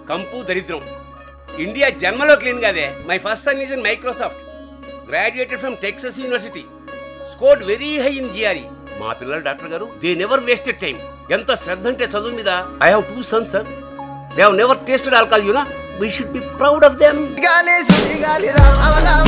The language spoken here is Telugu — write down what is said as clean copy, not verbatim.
కంపు దరిద్రం. ఇండియా జన్మలో క్లీన్ కాదే. My first son is in Microsoft, graduated from Texas university, scored very high in GRE. మా పిల్లలు డాక్టర్ గారు, దే నెవర్ వేస్టెడ్ టైం. ఎంత శ్రద్ధ అంటే చదువు మీద. I have 2 sons, sir. They have never tasted alcohol, you know. We should be proud of them.